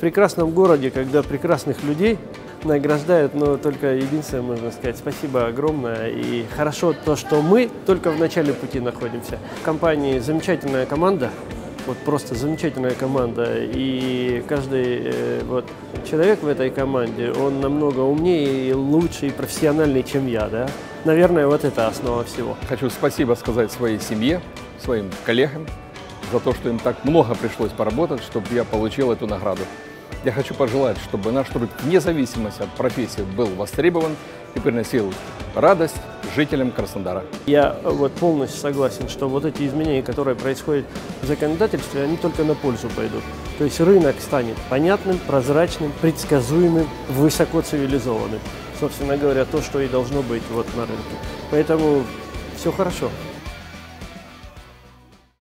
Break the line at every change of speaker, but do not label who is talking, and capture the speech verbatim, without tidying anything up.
прекрасном городе, когда прекрасных людей награждают, но только единственное, можно сказать, спасибо огромное. И хорошо то, что мы только в начале пути находимся. В компании замечательная команда, вот просто замечательная команда. И каждый э, вот, человек в этой команде, он намного умнее, и лучше и профессиональнее, чем я. Да? Наверное, вот это основа всего.
Хочу спасибо сказать своей семье, своим коллегам за то, что им так много пришлось поработать, чтобы я получил эту награду. Я хочу пожелать, чтобы наш труд, вне зависимости от профессии, был востребован и приносил радость жителям Краснодара.
Я вот полностью согласен, что вот эти изменения, которые происходят в законодательстве, они только на пользу пойдут. То есть рынок станет понятным, прозрачным, предсказуемым, высоко цивилизованным. Собственно говоря, то, что и должно быть вот на рынке. Поэтому все хорошо.